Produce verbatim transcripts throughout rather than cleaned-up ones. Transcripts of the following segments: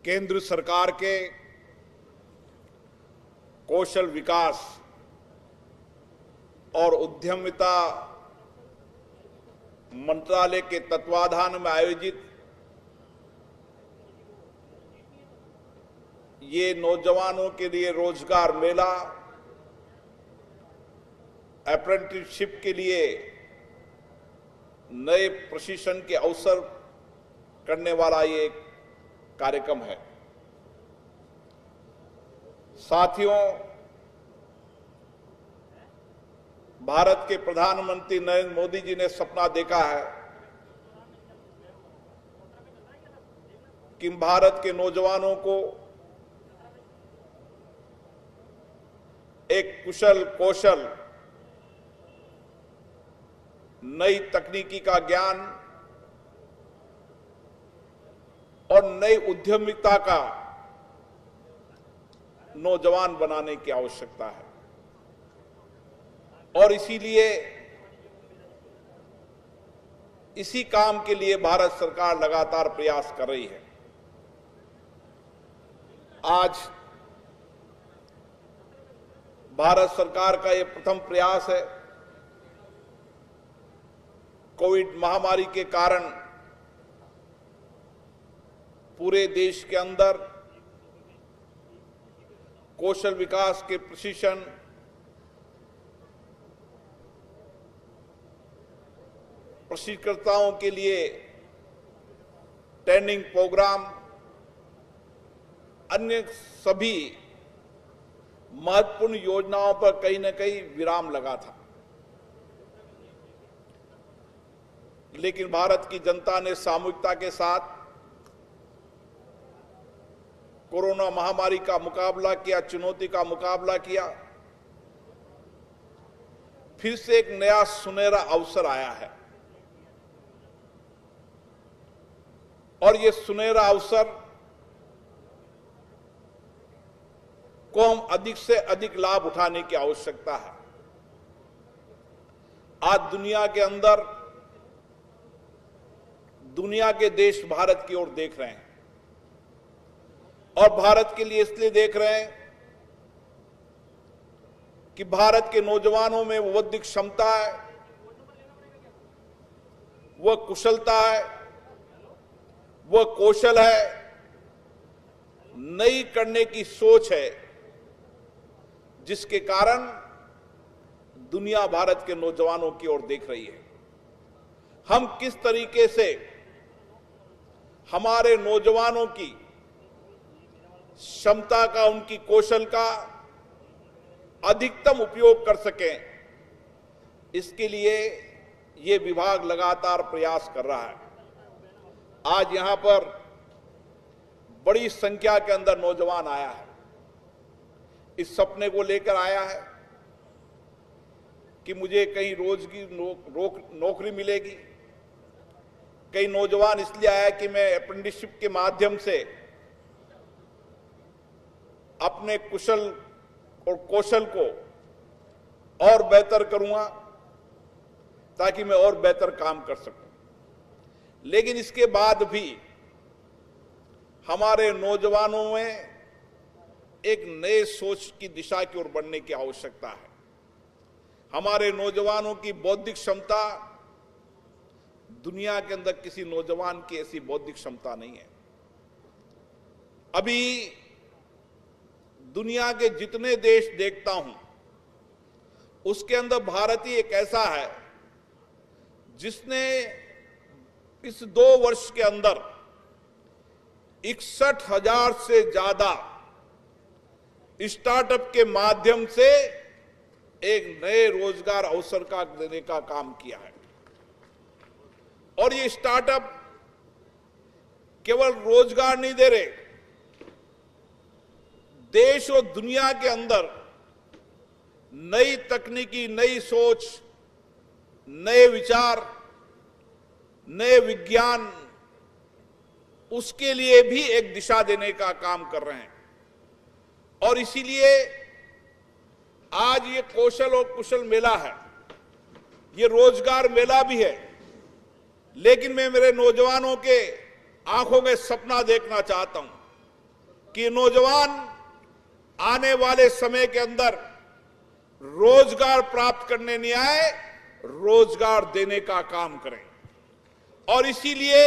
केंद्र सरकार के कौशल विकास और उद्यमिता मंत्रालय के तत्वाधान में आयोजित ये नौजवानों के लिए रोजगार मेला, अप्रेंटिसशिप के लिए नए प्रशिक्षण के अवसर करने वाला ये कार्यक्रम है। साथियों, भारत के प्रधानमंत्री नरेंद्र मोदी जी ने सपना देखा है कि भारत के नौजवानों को एक कुशल कौशल, नई तकनीकी का ज्ञान और नई उद्यमिता का नौजवान बनाने की आवश्यकता है। और इसीलिए इसी काम के लिए भारत सरकार लगातार प्रयास कर रही है। आज भारत सरकार का यह प्रथम प्रयास है। कोविड महामारी के कारण पूरे देश के अंदर कौशल विकास के प्रशिक्षण, प्रशिक्षणकर्ताओं के लिए ट्रेनिंग प्रोग्राम, अन्य सभी महत्वपूर्ण योजनाओं पर कहीं न कहीं विराम लगा था। लेकिन भारत की जनता ने सामूहिकता के साथ कोरोना महामारी का मुकाबला किया, चुनौती का मुकाबला किया। फिर से एक नया सुनहरा अवसर आया है और ये सुनहरा अवसर को हम अधिक से अधिक लाभ उठाने की आवश्यकता है। आज दुनिया के अंदर दुनिया के देश भारत की ओर देख रहे हैं और भारत के लिए इसलिए देख रहे हैं कि भारत के नौजवानों में वो बौद्धिक क्षमता है, वह कुशलता है, वह कौशल है, नई करने की सोच है, जिसके कारण दुनिया भारत के नौजवानों की ओर देख रही है। हम किस तरीके से हमारे नौजवानों की क्षमता का, उनकी कौशल का अधिकतम उपयोग कर सकें, इसके लिए ये विभाग लगातार प्रयास कर रहा है। आज यहां पर बड़ी संख्या के अंदर नौजवान आया है, इस सपने को लेकर आया है कि मुझे कहीं रोज की नो, नौकरी मिलेगी। कई नौजवान इसलिए आया कि मैं अप्रेंटिसशिप के माध्यम से अपने कुशल और कौशल को और बेहतर करूंगा ताकि मैं और बेहतर काम कर सकूं। लेकिन इसके बाद भी हमारे नौजवानों में एक नए सोच की दिशा की ओर बढ़ने की आवश्यकता है। हमारे नौजवानों की बौद्धिक क्षमता, दुनिया के अंदर किसी नौजवान की ऐसी बौद्धिक क्षमता नहीं है। अभी दुनिया के जितने देश देखता हूं, उसके अंदर भारत ही एक ऐसा है जिसने इस दो वर्ष के अंदर इकसठ हजार से ज्यादा स्टार्टअप के माध्यम से एक नए रोजगार अवसर का देने का काम किया है। और ये स्टार्टअप केवल रोजगार नहीं दे रहे, देश और दुनिया के अंदर नई तकनीकी, नई सोच, नए विचार, नए विज्ञान, उसके लिए भी एक दिशा देने का काम कर रहे हैं। और इसीलिए आज ये कौशल और कुशल मेला है, ये रोजगार मेला भी है। लेकिन मैं मेरे नौजवानों के आंखों में सपना देखना चाहता हूं कि नौजवान आने वाले समय के अंदर रोजगार प्राप्त करने नहीं आए, रोजगार देने का काम करें। और इसीलिए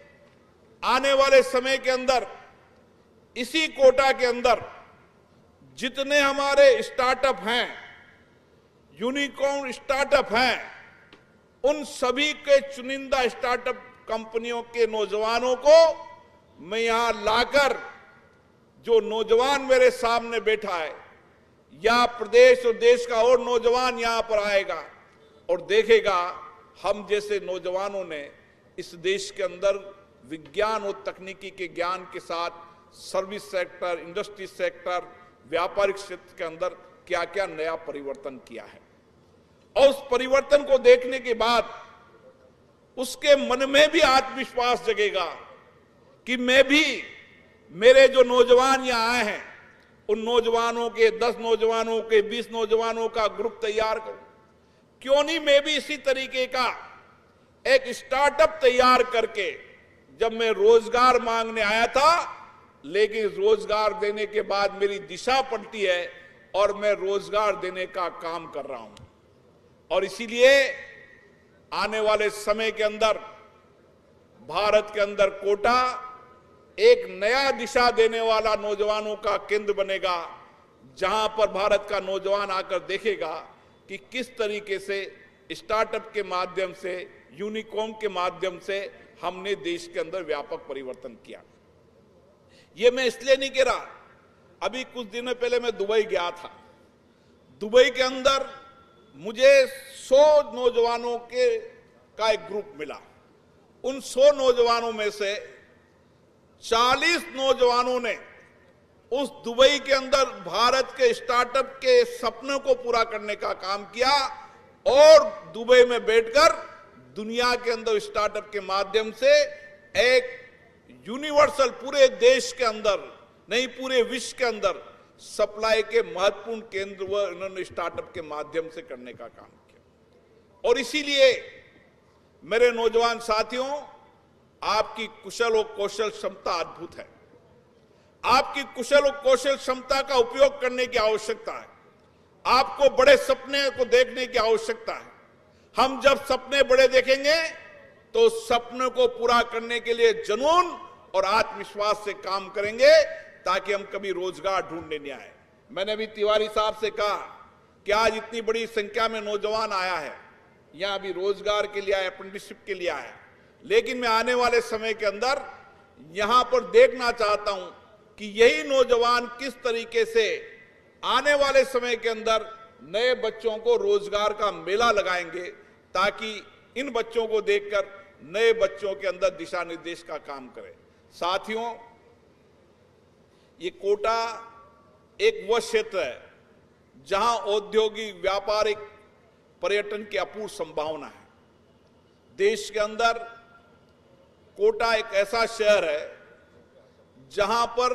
आने वाले समय के अंदर इसी कोटा के अंदर जितने हमारे स्टार्टअप हैं, यूनिकॉर्न स्टार्टअप हैं, उन सभी के चुनिंदा स्टार्टअप कंपनियों के नौजवानों को मैं यहां लाकर, जो नौजवान मेरे सामने बैठा है, या प्रदेश और देश का और नौजवान यहां पर आएगा और देखेगा हम जैसे नौजवानों ने इस देश के अंदर विज्ञान और तकनीकी के ज्ञान के साथ सर्विस सेक्टर, इंडस्ट्री सेक्टर, व्यापारिक क्षेत्र के अंदर क्या क्या नया परिवर्तन किया है। और उस परिवर्तन को देखने के बाद उसके मन में भी आत्मविश्वास जगेगा कि मैं भी, मेरे जो नौजवान यहां आए हैं, उन नौजवानों के, दस नौजवानों के, बीस नौजवानों का ग्रुप तैयार करूं। क्यों नहीं मैं भी इसी तरीके का एक स्टार्टअप तैयार करके, जब मैं रोजगार मांगने आया था, लेकिन रोजगार देने के बाद मेरी दिशा पलटी है और मैं रोजगार देने का काम कर रहा हूं। और इसीलिए आने वाले समय के अंदर भारत के अंदर कोटा एक नया दिशा देने वाला नौजवानों का केंद्र बनेगा, जहां पर भारत का नौजवान आकर देखेगा कि किस तरीके से स्टार्टअप के माध्यम से, यूनिकॉर्न के माध्यम से हमने देश के अंदर व्यापक परिवर्तन किया। ये मैं इसलिए नहीं कह रहा, अभी कुछ दिनों पहले मैं दुबई गया था। दुबई के अंदर मुझे सौ नौजवानों के का एक ग्रुप मिला। उन सौ नौजवानों में से चालीस नौजवानों ने उस दुबई के अंदर भारत के स्टार्टअप के सपनों को पूरा करने का काम किया और दुबई में बैठकर दुनिया के अंदर स्टार्टअप के माध्यम से एक यूनिवर्सल, पूरे देश के अंदर नहीं पूरे विश्व के अंदर सप्लाई के महत्वपूर्ण केंद्र वो इन्होंने स्टार्टअप के माध्यम से करने का काम किया। और इसीलिए मेरे नौजवान साथियों, आपकी कुशल और कौशल क्षमता अद्भुत है। आपकी कुशल और कौशल क्षमता का उपयोग करने की आवश्यकता है। आपको बड़े सपने को देखने की आवश्यकता है। हम जब सपने बड़े देखेंगे तो सपनों को पूरा करने के लिए जुनून और आत्मविश्वास से काम करेंगे, ताकि हम कभी रोजगार ढूंढने नहीं आए। मैंने भी तिवारी साहब से कहा कि आज इतनी बड़ी संख्या में नौजवान आया है, यहां भी रोजगार के लिए आया, अप्रेंटिसशिप के लिए आया, लेकिन मैं आने वाले समय के अंदर यहां पर देखना चाहता हूं कि यही नौजवान किस तरीके से आने वाले समय के अंदर नए बच्चों को रोजगार का मेला लगाएंगे, ताकि इन बच्चों को देखकर नए बच्चों के अंदर दिशा निर्देश का काम करें। साथियों, ये कोटा एक वह क्षेत्र है जहां औद्योगिक, व्यापारिक, पर्यटन की अपूर्व संभावना है। देश के अंदर कोटा एक ऐसा शहर है जहां पर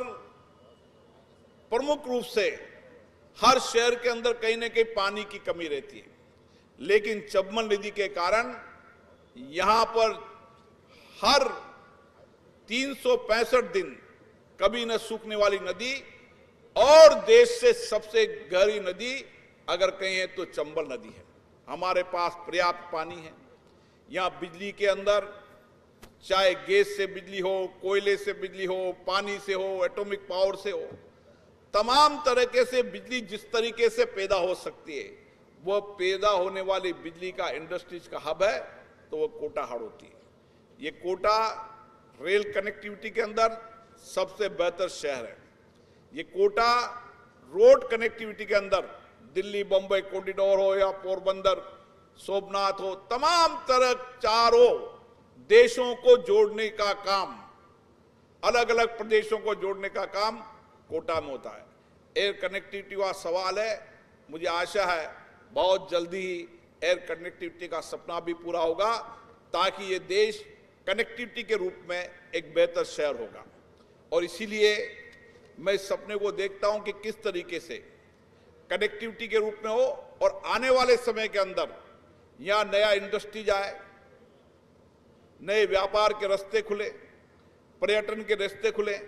प्रमुख रूप से हर शहर के अंदर कहीं न कहीं पानी की कमी रहती है, लेकिन चंबल नदी के कारण यहां पर हर तीन सौ पैंसठ दिन कभी न सूखने वाली नदी, और देश से सबसे गहरी नदी अगर कहें तो चंबल नदी है। हमारे पास पर्याप्त पानी है। यहां बिजली के अंदर चाहे गैस से बिजली हो, कोयले से बिजली हो, पानी से हो, एटॉमिक पावर से हो, तमाम तरीके से बिजली जिस तरीके से पैदा हो सकती है, वह पैदा होने वाली बिजली का इंडस्ट्रीज का हब है, तो वह कोटा हब होती है। ये कोटा रेल कनेक्टिविटी के अंदर सबसे बेहतर शहर है। ये कोटा रोड कनेक्टिविटी के अंदर दिल्ली बम्बई कॉरिडोर हो या पोरबंदर सोमनाथ हो, तमाम तरह चारों देशों को जोड़ने का काम, अलग अलग प्रदेशों को जोड़ने का काम कोटा में होता है। एयर कनेक्टिविटी का सवाल है, मुझे आशा है बहुत जल्दी ही एयर कनेक्टिविटी का सपना भी पूरा होगा, ताकि ये देश कनेक्टिविटी के रूप में एक बेहतर शहर होगा। और इसीलिए मैं इस सपने को देखता हूं कि किस तरीके से कनेक्टिविटी के रूप में हो, और आने वाले समय के अंदर यहां नया इंडस्ट्री जाए, नए व्यापार के रास्ते खुले, पर्यटन के रास्ते खुले,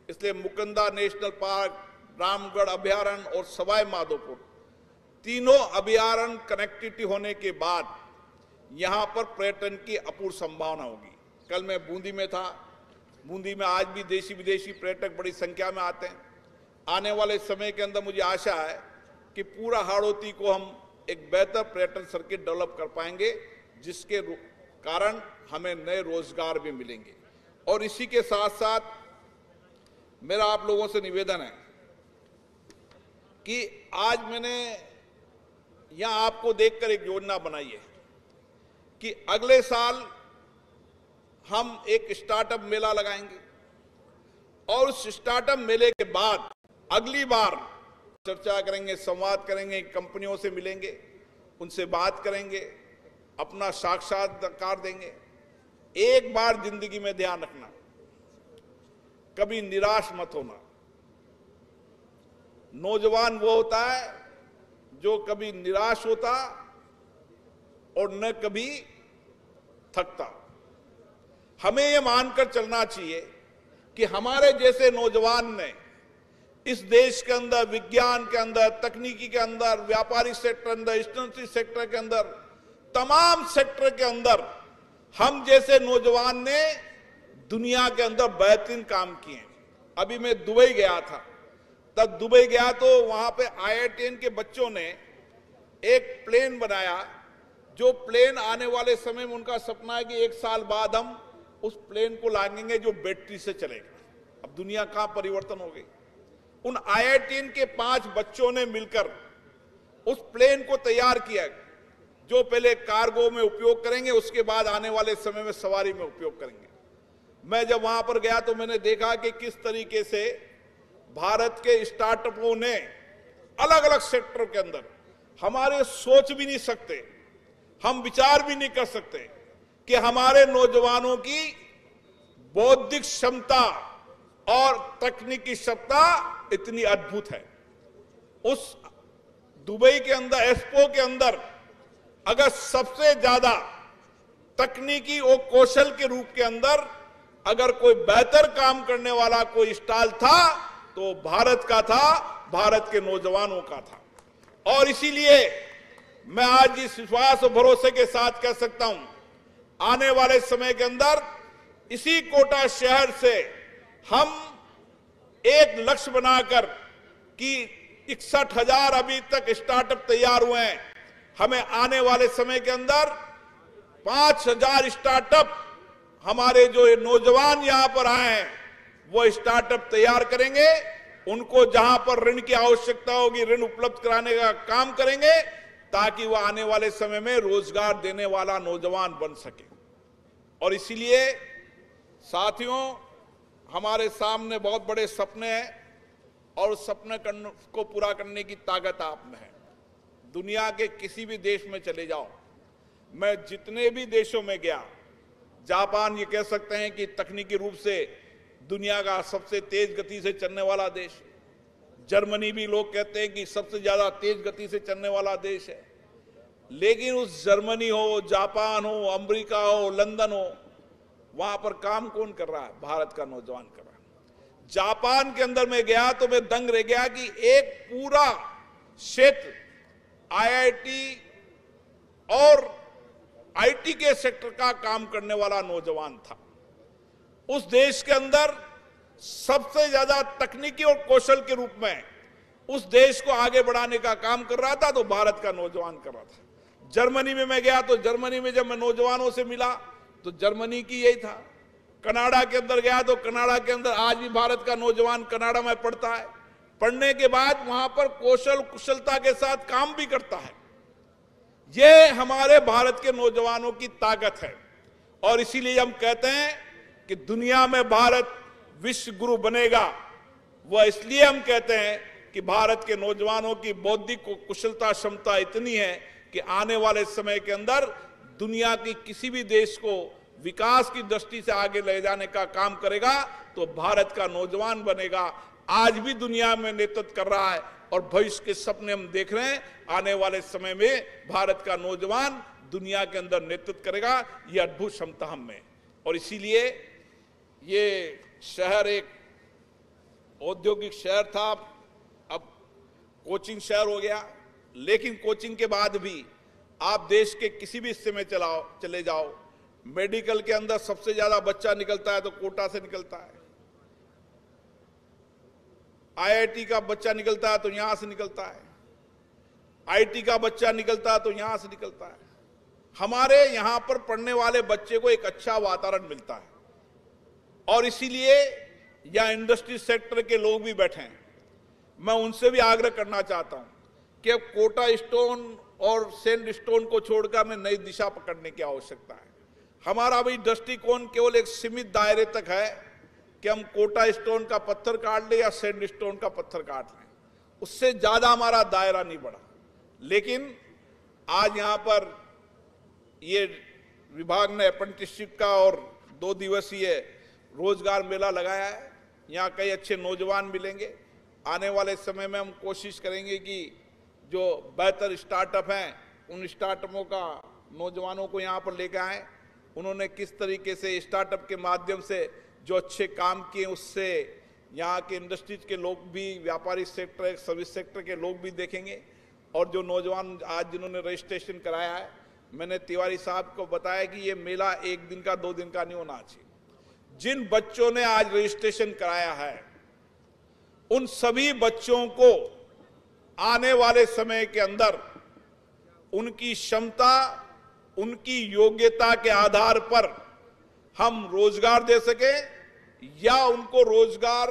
इसलिए मुकुंदा नेशनल पार्क, रामगढ़ अभयारण्य और सवाई माधोपुर तीनों अभयारण्य कनेक्टिविटी होने के बाद यहां पर पर्यटन की अपूर्व संभावना होगी। कल मैं बूंदी में था। बूंदी में आज भी देशी विदेशी पर्यटक बड़ी संख्या में आते हैं। आने वाले समय के अंदर मुझे आशा है कि पूरा हाड़ौती को हम एक बेहतर पर्यटन सर्किट डेवलप कर पाएंगे, जिसके कारण हमें नए रोजगार भी मिलेंगे। और इसी के साथ साथ मेरा आप लोगों से निवेदन है कि आज मैंने यहां आपको देखकर एक योजना बनाई है कि अगले साल हम एक स्टार्टअप मेला लगाएंगे और उस स्टार्टअप मेले के बाद अगली बार चर्चा करेंगे, संवाद करेंगे, कंपनियों से मिलेंगे, उनसे बात करेंगे, अपना साक्षात्कार देंगे। एक बार जिंदगी में ध्यान रखना, कभी निराश मत होना। नौजवान वो होता है जो कभी निराश होता और न कभी थकता। हमें यह मानकर चलना चाहिए कि हमारे जैसे नौजवान ने इस देश के अंदर विज्ञान के अंदर, तकनीकी के अंदर, व्यापारिक सेक्टर के अंदर, इंडस्ट्री सेक्टर के अंदर, तमाम सेक्टर के अंदर हम जैसे नौजवान ने दुनिया के अंदर बेहतरीन काम किए। अभी मैं दुबई गया था, तब दुबई गया तो वहां पे आई आई टी एन के बच्चों ने एक प्लेन बनाया, जो प्लेन आने वाले समय में उनका सपना है कि एक साल बाद हम उस प्लेन को लाएंगे जो बैटरी से चलेगा। अब दुनिया कहां परिवर्तन हो गई। उन आई आई टी एन के पांच बच्चों ने मिलकर उस प्लेन को तैयार किया, जो पहले कार्गो में उपयोग करेंगे, उसके बाद आने वाले समय में सवारी में उपयोग करेंगे। मैं जब वहां पर गया तो मैंने देखा कि किस तरीके से भारत के स्टार्टअपों ने अलग अलग सेक्टर के अंदर, हमारे सोच भी नहीं सकते, हम विचार भी नहीं कर सकते कि हमारे नौजवानों की बौद्धिक क्षमता और तकनीकी क्षमता इतनी अद्भुत है। उस दुबई के अंदर, एक्सपो के अंदर अगर सबसे ज्यादा तकनीकी और कौशल के रूप के अंदर अगर कोई बेहतर काम करने वाला कोई स्टॉल था तो भारत का था, भारत के नौजवानों का था। और इसीलिए मैं आज इस विश्वास और भरोसे के साथ कह सकता हूं, आने वाले समय के अंदर इसी कोटा शहर से हम एक लक्ष्य बनाकर कि इकसठ हजार अभी तक स्टार्टअप तैयार हुए हैं, हमें आने वाले समय के अंदर पांच हजार स्टार्टअप हमारे जो नौजवान यहां पर आए हैं वो स्टार्टअप तैयार करेंगे। उनको जहां पर ऋण की आवश्यकता होगी ऋण उपलब्ध कराने का काम करेंगे, ताकि वह आने वाले समय में रोजगार देने वाला नौजवान बन सके। और इसीलिए साथियों, हमारे सामने बहुत बड़े सपने हैं और उस सपने को पूरा करने की ताकत आप में है। दुनिया के किसी भी देश में चले जाओ, मैं जितने भी देशों में गया, जापान ये कह सकते हैं कि तकनीकी रूप से दुनिया का सबसे तेज गति से चलने वाला देश, जर्मनी भी लोग कहते हैं कि सबसे ज्यादा तेज गति से चलने वाला देश है। लेकिन उस जर्मनी हो, जापान हो, अमेरिका हो, लंदन हो, वहां पर काम कौन कर रहा है? भारत का नौजवान कर रहा है। जापान के अंदर मैं गया तो मैं दंग रह गया कि एक पूरा क्षेत्र आई आई टी और आई टी के सेक्टर का काम करने वाला नौजवान था। उस देश के अंदर सबसे ज्यादा तकनीकी और कौशल के रूप में उस देश को आगे बढ़ाने का काम कर रहा था तो भारत का नौजवान कर रहा था। जर्मनी में मैं गया तो जर्मनी में जब मैं नौजवानों से मिला तो जर्मनी की यही था। कनाडा के अंदर गया तो कनाडा के अंदर आज भी भारत का नौजवान कनाडा में पढ़ता है। पढ़ने के बाद वहां पर कौशल कुशलता के साथ काम भी करता है। ये हमारे भारत के नौजवानों की ताकत है। और इसीलिए हम कहते हैं कि दुनिया में भारत विश्व गुरु बनेगा। वह इसलिए हम कहते हैं कि भारत के नौजवानों की बौद्धिक कुशलता क्षमता इतनी है कि आने वाले समय के अंदर दुनिया की किसी भी देश को विकास की दृष्टि से आगे ले जाने का काम करेगा तो भारत का नौजवान बनेगा। आज भी दुनिया में नेतृत्व कर रहा है और भविष्य के सपने हम देख रहे हैं। आने वाले समय में भारत का नौजवान दुनिया के अंदर नेतृत्व करेगा। यह अद्भुत क्षमता हम में। और इसीलिए ये शहर एक औद्योगिक शहर था, अब कोचिंग शहर हो गया। लेकिन कोचिंग के बाद भी आप देश के किसी भी हिस्से में चलाओ चले जाओ, मेडिकल के अंदर सबसे ज्यादा बच्चा निकलता है तो कोटा से निकलता है, आईआईटी का बच्चा निकलता है तो यहां से निकलता है, आईटी का बच्चा निकलता है तो यहां से निकलता है। हमारे यहां पर पढ़ने वाले बच्चे को एक अच्छा वातावरण मिलता है और इसीलिए यहां इंडस्ट्री सेक्टर के लोग भी बैठे हैं। मैं उनसे भी आग्रह करना चाहता हूं कि अब कोटा स्टोन और सैंड स्टोन को छोड़कर हमें नई दिशा पकड़ने की आवश्यकता है। हमारा भी दृष्टिकोण केवल एक सीमित दायरे तक है कि हम कोटा स्टोन का पत्थर काट ले या सैंड स्टोन का पत्थर काट लें, उससे ज्यादा हमारा दायरा नहीं बढ़ा। लेकिन आज यहां पर ये विभाग ने अप्रेंटिसशिप का और दो दिवसीय रोजगार मेला लगाया है। यहाँ कई अच्छे नौजवान मिलेंगे। आने वाले समय में हम कोशिश करेंगे कि जो बेहतर स्टार्टअप हैं उन स्टार्टअपों का नौजवानों को यहाँ पर लेकर आए। उन्होंने किस तरीके से स्टार्टअप के माध्यम से जो अच्छे काम किए उससे यहाँ के इंडस्ट्रीज के लोग भी, व्यापारिक सेक्टर, सर्विस सेक्टर के लोग भी देखेंगे। और जो नौजवान आज जिन्होंने रजिस्ट्रेशन कराया है, मैंने तिवारी साहब को बताया कि ये मेला एक दिन का, दो दिन का नहीं होना चाहिए। जिन बच्चों ने आज रजिस्ट्रेशन कराया है उन सभी बच्चों को आने वाले समय के अंदर उनकी क्षमता, उनकी योग्यता के आधार पर हम रोजगार दे सके या उनको रोजगार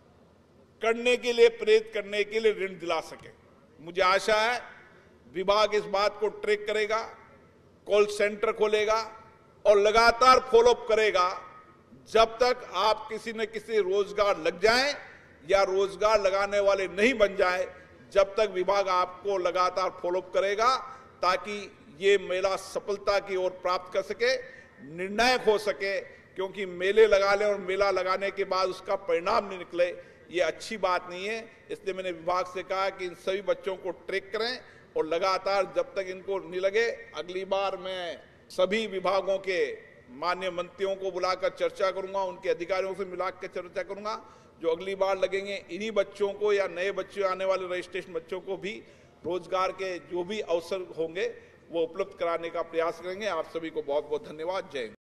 करने के लिए, प्रेरित करने के लिए ऋण दिला सके। मुझे आशा है विभाग इस बात को ट्रैक करेगा, कॉल सेंटर खोलेगा और लगातार फॉलोअप करेगा जब तक आप किसी न किसी रोजगार लग जाएं या रोजगार लगाने वाले नहीं बन जाए, जब तक विभाग आपको लगातार फॉलोअप करेगा ताकि ये मेला सफलता की ओर प्राप्त कर सके, निर्णायक हो सके। क्योंकि मेले लगा लें और मेला लगाने के बाद उसका परिणाम नहीं निकले, ये अच्छी बात नहीं है। इसलिए मैंने विभाग से कहा कि इन सभी बच्चों को ट्रैक करें और लगातार जब तक इनको नहीं लगे, अगली बार मैं सभी विभागों के माननीय मंत्रियों को बुलाकर चर्चा करूंगा, उनके अधिकारियों से मिलाकर चर्चा करूंगा। जो अगली बार लगेंगे इन्हीं बच्चों को या नए बच्चों, आने वाले रजिस्ट्रेशन बच्चों को भी रोजगार के जो भी अवसर होंगे वो उपलब्ध कराने का प्रयास करेंगे। आप सभी को बहुत बहुत धन्यवाद। जय हिंद।